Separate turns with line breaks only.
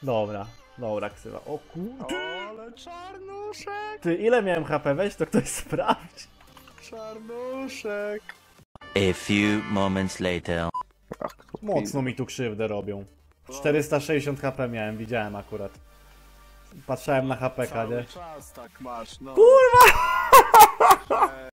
Dobra, dobra ksywa. O kurde.
Ale czarnuszek!
Ty, ile miałem HP? Weź to ktoś sprawdź.
Czarnuszek!
A few moments later.
Ach,
Mocno mi tu krzywdę robią. 460 HP miałem, widziałem akurat. Patrzałem na HP, nie?
Cały czas tak masz, no.
Kurwa!